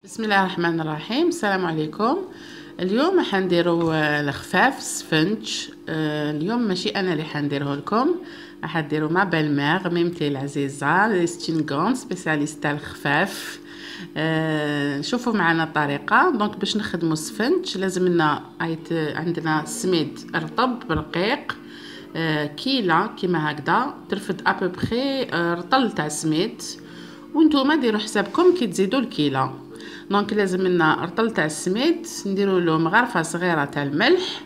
بسم الله الرحمن الرحيم. السلام عليكم. اليوم حنديرو الخفاف سفنج. اليوم ماشي انا اللي حنديره لكم، حديرو مع بالمير ميمتي العزيزه ستينغون سبيسياليست تاع الخفاف. شوفوا معنا الطريقه. دونك باش نخدموا السفنج لازمنا عندنا سميد رطب رقيق، كيله كيما هكذا ترفد ابوبخي رطل تاع سميد، وانتوما ديروا حسابكم كي تزيدوا الكيله. دونك لازم لنا رطل تاع السميد نديروا له مغرفه صغيره تاع الملح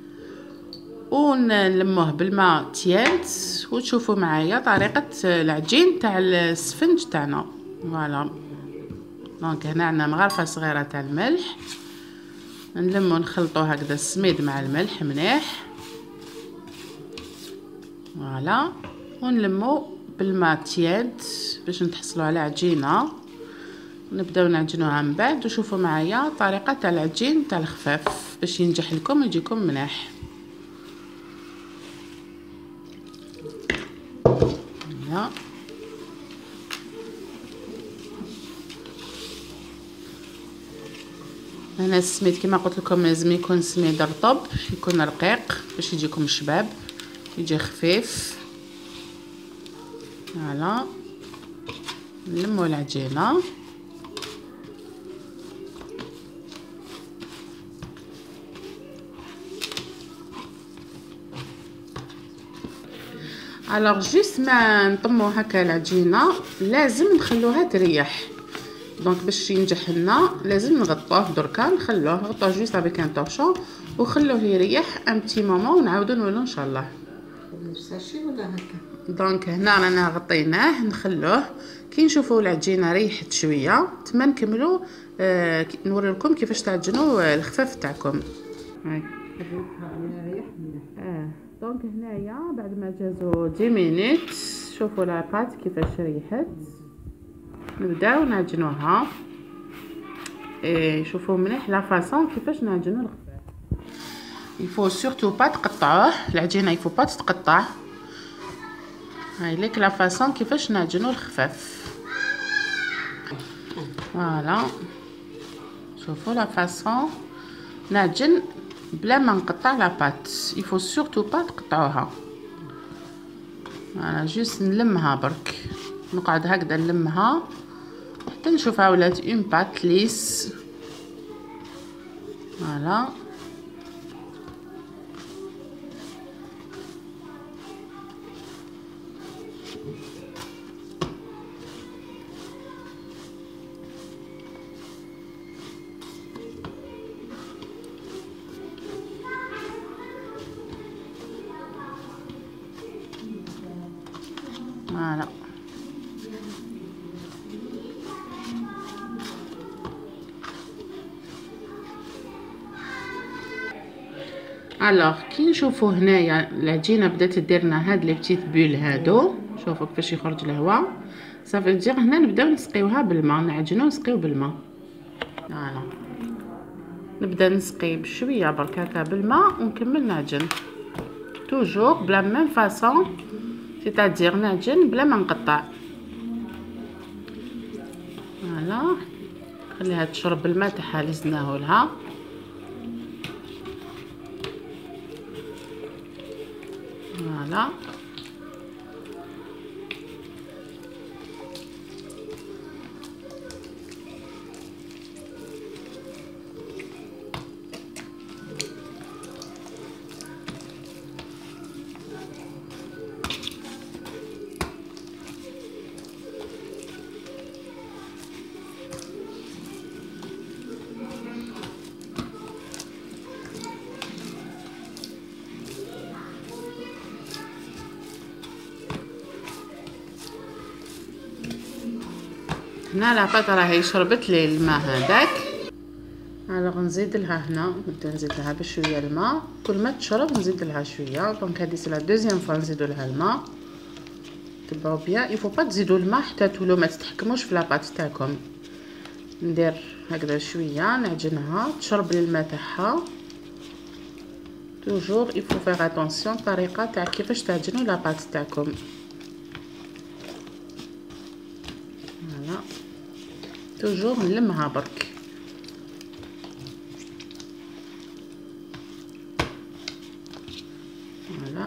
ونلموه بالماء تياد، وتشوفوا معايا طريقه العجين تاع السفنج تاعنا. فوالا دونك هنا عندنا مغرفه صغيره تاع الملح، نلمو نخلطوا هكذا السميد مع الملح مليح. فوالا ونلمو بالماء تياد باش نتحصلوا على عجينه، نبداو نعجنوها من بعد. وشوفوا معايا طريقه تاع العجين تاع الخفاف باش ينجح لكم ويجيكم مليح. هنا السميد كما قلت لكم لازم يكون سميد رطب، يكون رقيق باش يجيكم شباب، يجي خفيف. فوالا نلمو العجينه. الوغ جيست ما نطمو هكا العجينه لازم نخلوها تريح. دونك باش ينجح لنا لازم نغطوه دركا، نغطوه جيست افيك ان طورشون وخلوه يريح ان بتي مومون ونعاودو نولو ان شاء الله. ساشي ولا هكا؟ دونك هنا رانا غطيناه نخلوه كي نشوفوا العجينه ريحت شويه تما نكملوا. نوريلكم كيفاش تعجنوا الخفاف تاعكم. هاي دونك هنايا بعد ما جازو 10 مينوت شوفوا لاباط كيفاش ريحت، نبداو نعجنوها. شوفوا مليح لا فاصون كيفاش نعجنوا الخفاف. يفو سورتو با تقطعوه العجينه، يفو با تتقطع. هاي ليك لا فاصون كيفاش نعجنوا الخفاف. فوالا شوفوا لا فاصون نعجن بلا ما نقطع لاباط، يفو سورتو با تقطعوها. انا جوست نلمها برك، نقعد هكذا نلمها حتى نشوفها ولات اون بات ليس. فوالا فوالا الوغ كي نشوفوا هنايا العجينه بدات دير لنا هاد لي بتيت بول هادو، شوفوا كيفاش يخرج الهواء، صافي دير هنا نبداو نسقيوها بالماء، نعجنو نسقيو بالماء. فوالا نبدا نسقي بشويه برك هكا بالماء ونكمل نعجن توجور بلا ميم فاصون، سيتادير نعجن بلا ما نقطع. فوالا خليها تشرب الماء تاعها اللي زدناه لها. فوالا هنا لاباط راهي شربت لي الماء هذاك. الوغ نزيد لها هنا، نبدا نزيد لها بشويه الماء، كل ما تشرب نزيد لها شويه. دونك هذه سي لا دوزيام فوا نزيدو لها الماء. تبعوا بيان يفو با تزيدوا الماء حتى تولوا ما تتحكموش في لاباط تاعكم. ندير هكذا شويه نعجنها تشرب الماء تاعها. توجور يفو فيغ اتونسيون طريقه تاع كيفاش تعجنوا لاباط تاعكم. فوالا توجور نلمها برك. فوالا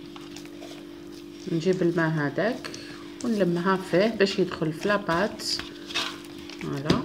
نجيب الماء هذاك ونلمها فيه باش يدخل في لاباط. فوالا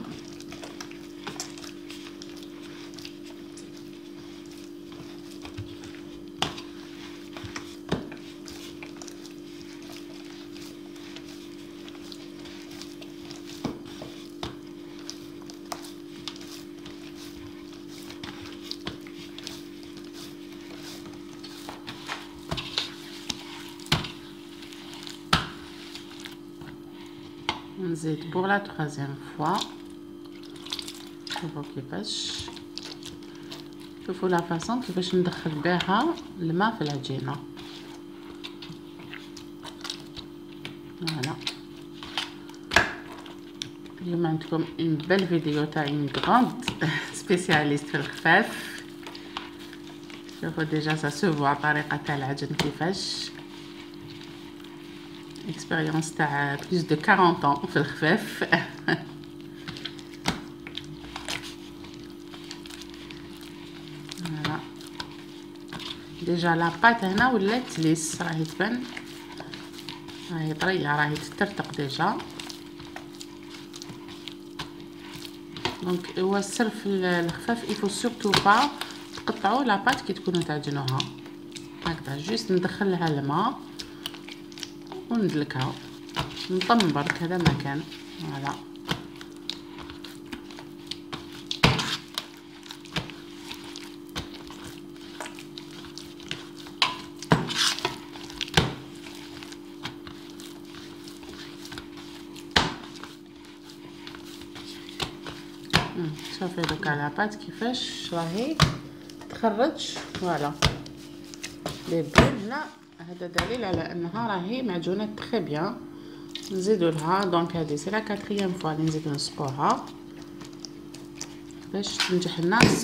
نزيد بور لا تروازيام فوا. شوفوا كيفاش، شوفوا لا فاصون كيفاش ندخل بها الماء في العجينه. فوالا اليوم عندكم اون بال فيديو تاع اون غروند سبيسياليست في الخفاف. شوفوا ديجا سا سو فوا طريقه تاع العجن كيفاش، اكسبيريونس تاع بلوس دو 40 ans في الخفاف. فوالا ديجا لاباط هنا ولات ليس، راهي تبان راهي طريه، راهي تترتق ديجا. دونك هو السر في الخفاف يفو سورتو با تقطعوا لاباط كي تكونوا تعجنوها هكذا، جوست ندخلها الماء وندلكها نطم برك هذا ما كان. فوالا شوفي دوكا لاباط كيفاش راهي تخرج. فوالا لي بول هنا هذا دليل على انها راهي معجونه تري بيان. نزيدو لها دونك هذه سي لا كاتريام فوا اللي نزيدو نسقوها باش تنجح لنا 100%.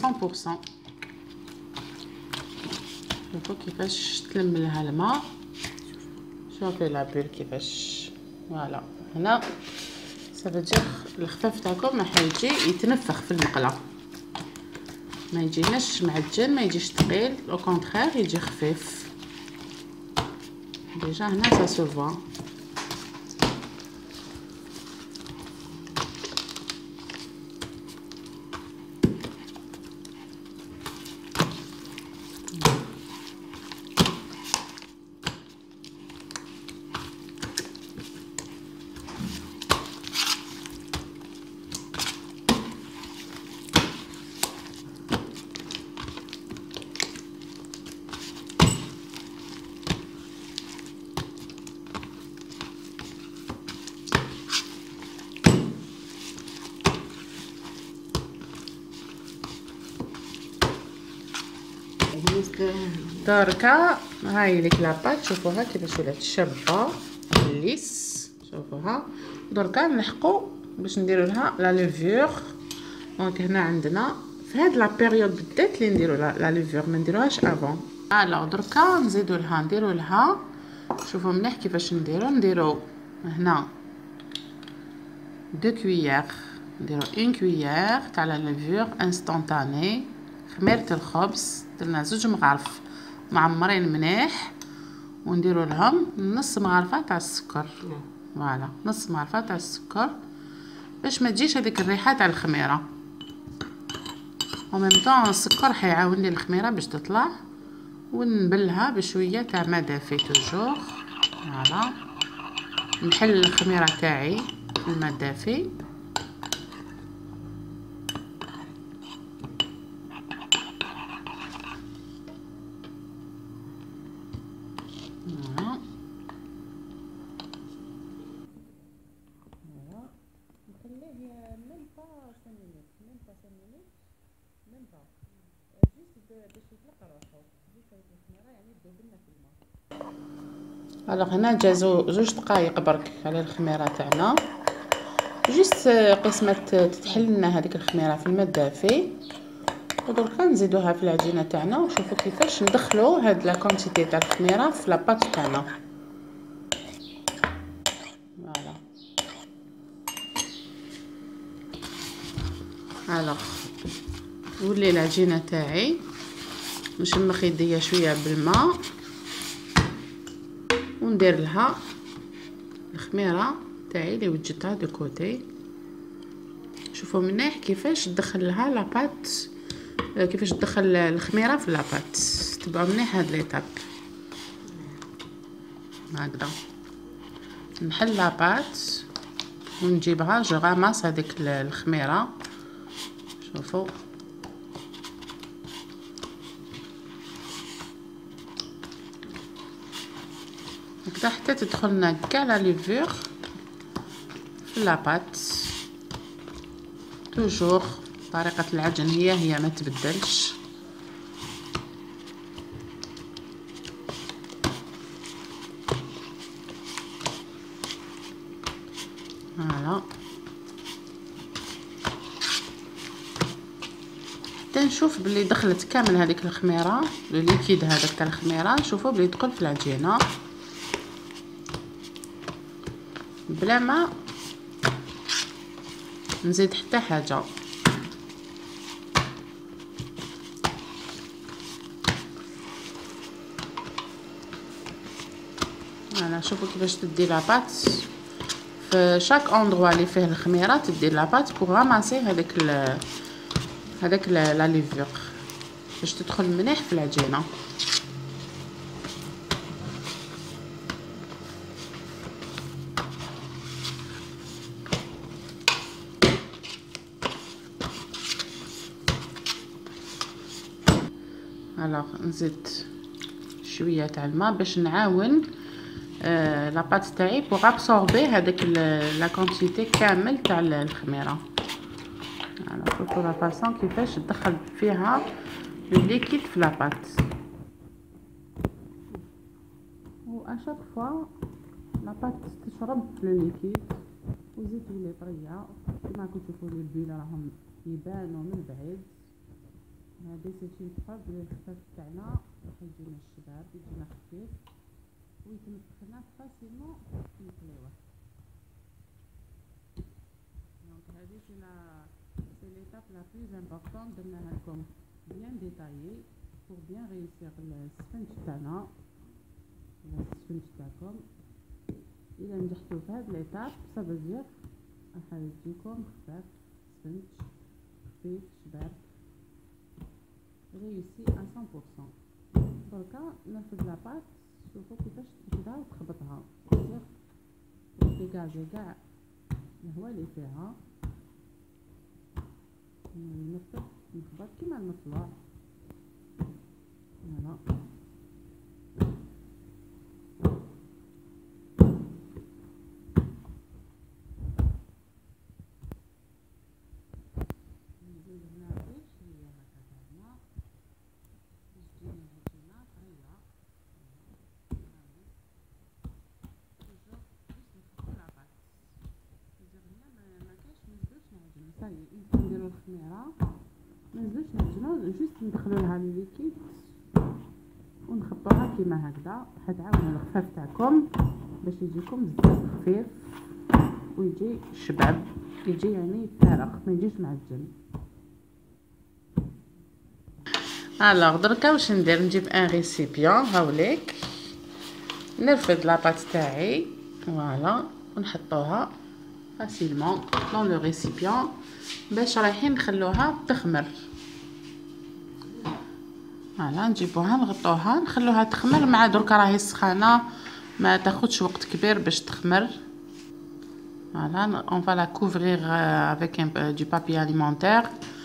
شوفوا كيفاش تلم لها الماء، شوفي لا بول كيفاش. فوالا هنا صافي الخفاف تاعكم راح يجي يتنفخ في المقله، ما يجيناش معجن، ما يجيش ثقيل، او كونطرير يجي خفيف. ديجا هنا سا سو فوا. دركا هاي ليك لاباط شوفوها كيفاش ولات شابه ليس. شوفوها دركا نلحقوا باش نديروا لها لا ليفور. دونك هنا عندنا في هاد لا بيريود بالذات اللي نديروا لا ليفور، ما نديروهاش افون. الو دركا نزيدوا لها نديروا لها، شوفوا مليح كيفاش نديروا هنا 2 كويير، نديروا 1 كويير تاع لا ليفور انستونطاني خميره الخبز، درنا 2 مغارف معمرين مليح، ونديروا لهم نص مغرفه تاع السكر. فوالا نص مغرفه تاع السكر باش ما تجيش هذيك الريحه تاع الخميره، وميم طون السكر حيعاون لي الخميره باش تطلع. ونبلها بشويه تاع ما دافي توجور. فوالا نحل الخميره تاعي في الماء دافي. الوغ هنا جا 2 دقائق برك على الخميره تاعنا، جيست قسمه تتحل لنا هذيك الخميره في الماء الدافي. ودركا نزيدوها في العجينه تاعنا، وشوفوا كيفاش ندخلوا هاد لا كونتيتي تاع الخميره في لاباط تاعنا. فوالا الوغ ولي العجينه تاعي نشمخ يديا شويه بالماء وندير لها الخميره تاعي اللي وجدتها دو كوتي. شوفوا منيح كيفاش تدخل لها لاباط، كيفاش تدخل الخميره في لاباط. تبعوا منيح هاد ليطاب هكذا. نحل لاباط ونجيبها جو غاماس هذيك الخميره. شوفوا هكذا حتى تدخلنا كاع لا ليفور في لاباط. توجور طريقه العجن هي ما تبدلش. فوالا حتى نشوف بلي دخلت كامل هذيك الخميره، لو ليكيد هذاك تاع الخميره. نشوفوا بلي يدخل في العجينه بلا ما نزيد حتى حاجه. انا شوفوا كيفاش تدي لاباط في شاك اندروا اللي فيه الخميره. تدي لاباط بوغ راماسي هذاك لا ليفور باش تدخل مليح في العجينه. الوغ نزيد شويه تاع الماء باش نعاون لاباط تاعي بوغ ابسوربي هذاك لا كونتيتي كامل تاع الخميره. على شوفوا لا فاصون كيفاش تدخل فيها الليكيد في لاباط. و اشاك فوا لاباط تشرب في الليكيد وزيد تولي طريه. كما راكم تشوفوا لي البيله راهم يبانوا من بعيد. هذا سيتي تفرض الخفاف تاعنا راح يجينا الشباب، يجينا خفيف ويتمسخنا فاسيلمون نقليوه. دونك هذه سي ليتاب لا بلوز امبورطون درناها لكم بيان ديتايي بور بيان ريوسير السفنج تاعنا ولا السفنج تاعكم. الا نجحتوا في هاد ليتاب صافا راح يجيكم خفاف سفنج خفيف شباب ريوسي 100%. دركا نرفد لاباط. شوفوا كيفاش ترفدها وتخبطها ديكاجي كاع الهواء اللي فيها. نخبط كيما المصباح. فوالا نزيد هنا غير شويه هكا تاع الماء باش تجيني العجينه طريه. صاي نديرو الخميره ما نزيدوش نعجنو، جوست ندخلو لها الليكيد ونخبطوها كيما هكذا. حتعاونوا الخفاف تاعكم باش يجيكم بزاف خفيف ويجي شباب، يجي يعني فارغ ما يجيش معجن. الوغ دركا واش ندير؟ نجيب ان ريسيبيون هاوليك نرفد لاباط تاعي فوالا ونحطوها فاسيلمون دون لو ريسيبيون باش رايحين نخلوها تخمر. فوالا نجيبوها نغطوها نخلوها تخمر. مع دركا راهي سخانه ما تاخذش وقت كبير باش تخمر. فوالا اون فا لا كوفرير افيك دو بابي اليمونتير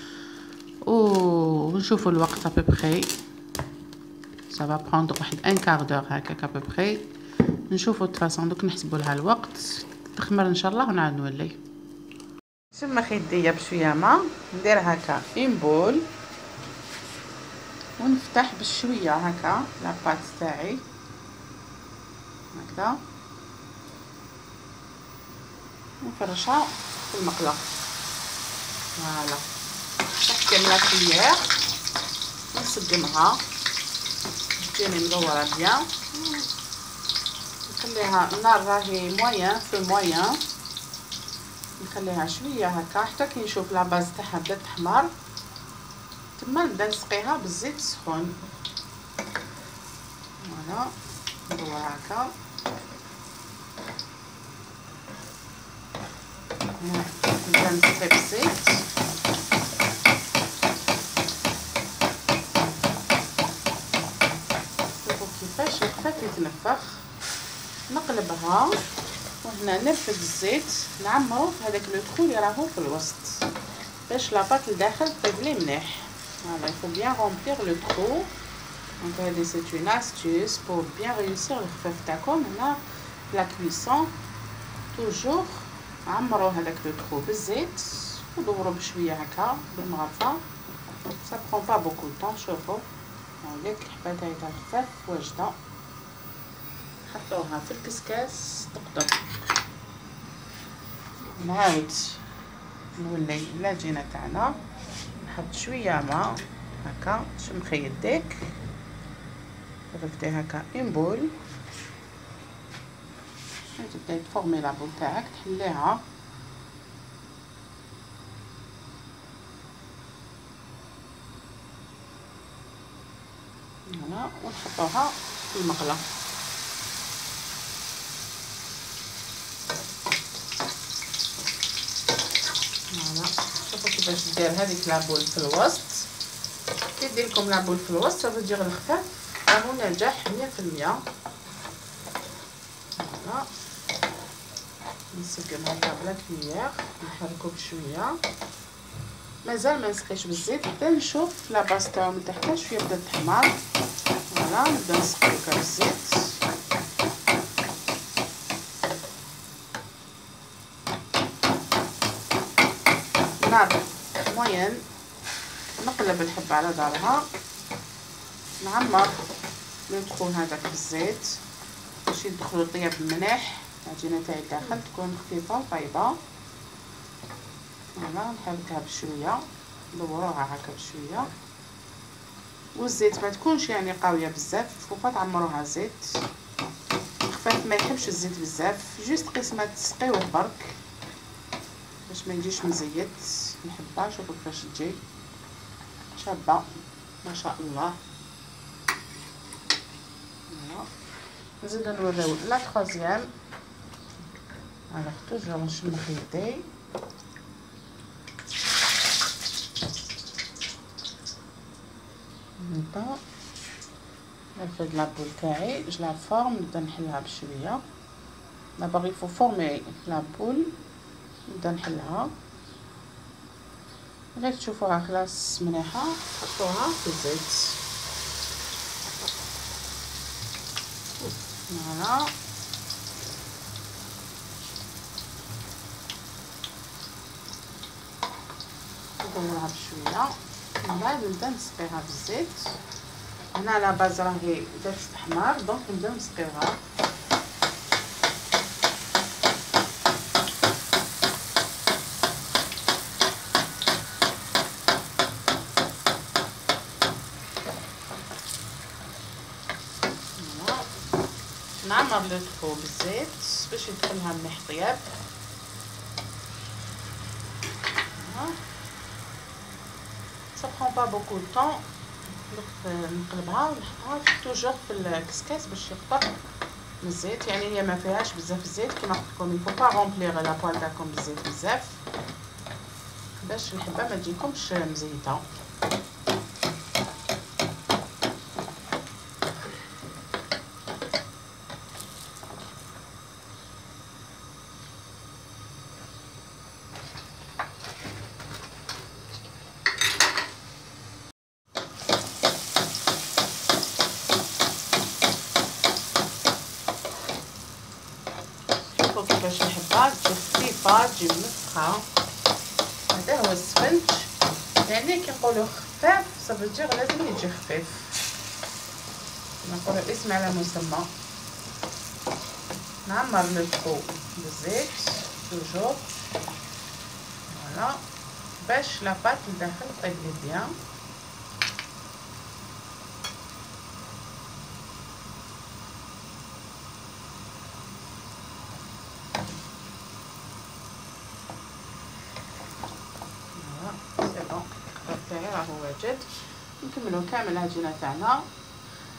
ونشوفوا الوقت ابوبري. ça va prendre واحد ان كار دور هكاك ابوبري. نشوفوا الفاصون دوك نحسبوا لها الوقت تخمر ان شاء الله ونعاود نولي. نشمخ يديا بشويه ما ندير هكا اون بول ونفتح بشويه هكا لاباط تاعي هكذا ونفرشها في المقله. فوالا نحكم لا كوليير ونسقمها تجيني مدوره بيان. نخليها النار راهي موين في موين. نخليها شويه هكا حتى كي نشوف لا باز تاعها بدات تحمر تما نبدا نسقيها بالزيت السخون. فوالا ندور هكا نبدا نسقي بالزيت. شوفوا كيفاش الخفاف يتنفخ. نقلبها وهنا نرفد الزيت نعمرو في هذاك لو ترو اللي راهو في الوسط باش لاباط لداخل طيب مليح. فوالا il faut bien remplir le trou. Donc c'est une astuce pour bien réussir الخفاف تاعكم. هنا لا كويسون توجور عمروا هذاك لو ترو بالزيت ودوروا بشويه هكا بالمغرفه. ça prend pas beaucoup de temps. شوفوا هاك الحبه تاعي تاع الخفاف واجده. نحطوها في الكسكاس تقطر. نعاود نولي العجينه تاعنا نحط شويه ماء هكا تشمخي يديك رفدي هكا اون بول. تبداي تفورمي لابول تاعك تحليها هنا ونحطوها في المقله. فوالا شوفوا كيفاش دير هذيك لابول في الوسط. كي دير لكم لابول في الوسط صافي دير الخفاف راهو ناجح 100%. فوالا نسقم هكا بلا كميير نحركو بشويه. مازال ما نسقيش بالزيت حتى نشوف لا باستا من تحت شويه بدات تحمر. فوالا نبدا نسقي هكا بالزيت. نار موين نقلب الحبه على دارها. نعمر لو ترو هذاك بالزيت باش يدخلو الطياب مليح. العجينه تاعي داخل تكون خفيفه وطيبه. فوالا نحركها بشويه دوروها هكا بشويه. والزيت ما تكونش يعني قاويه بزاف. فوق تعمروها زيت. الخفاف ما يحبش الزيت بزاف. جوست قسمه تسقيوه برك باش ما يجيش مزيت الحبه. شوفوا كيفاش تجي شابه ما شاء الله. نزيدو نوريو لا تروزيام. على توجور نشمخ يدي. نبدا نرفد لابول تاعي جو لا فورم. نبدا نحلها بشويه. دابا يفو فورمي لابول نبدا نحلها غير تشوفوها خلاص مليحه. حطوها في الزيت. فوالا ندورها بشويه من بعد نبدا نسقيها بالزيت. هنا لا باز راهي بدات تحمر دونك نبدا نسقيوها. نعمر لو ترو بالزيت باش يدخلها مليح طياب. ça prend pas beaucoup de temps. نقلبها ونحطها توجور في الكسكاس باش يقطر من الزيت. يعني هي ما فيهاش بزاف الزيت كيما قلت لكم. يفو با رومبليغ لا بوال تاعكم بالزيت بزاف باش الحبه ما تجيكمش مزيته. كيفاش الحبه تجي خفيفه تجي منفخه. هذا هو السفنج. يعني كي نقولوا خفاف صافي دير لازم يجي خفيف. نقولوا الاسم على مسمى. نعمر لو ترو بالزيت توجور. فوالا باش لاباط لداخل طيب لي بيان. راهو واجد. نكملو كامل العجينه تاعنا.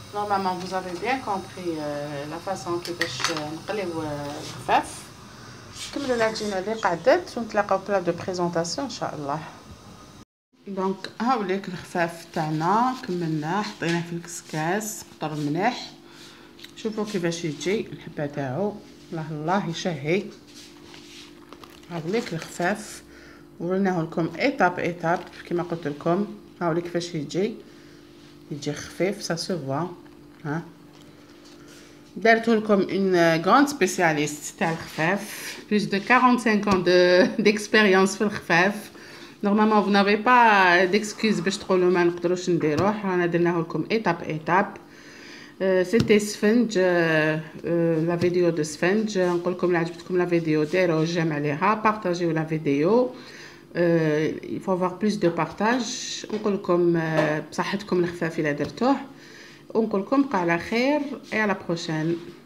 نورمالمون vous avez bien compris la façon كيفاش نقليو الخفاف. كملوا العجينه اللي قعدت ونتلاقاو بلا دو بريزونطاسيون ان شاء الله. دونك هاوليك الخفاف تاعنا كملناه، حطيناه في الكسكاس قطر مليح. شوفوا كيفاش يجي الحبه تاعو، الله الله يشهي. هاوليك الخفاف وريناه لكم ايتاب كما قلت لكم. هاوليك كيفاش يجي خفيف سا سو فوا. ها درتو لكم اون غراند سبيسياليست تاع الخفاف، بلوس دو 45 ans ديكسبيريونس في الخفاف. نورمالمون vous n'avez pas d'excuse باش تقولوا ما نقدروش نديروه. رانا درناه لكم ايتاب. سيتي سفنج، لا فيديو دو سفنج. نقول لكم لا عجبتكم لا فيديو ديروا جيم عليها، بارطاجيو لا فيديو. il faut avoir plus de partage. نقول لكم بصحتكم الخفاف الا درتوه، ونقول لكم بقى على خير. et à la prochaine.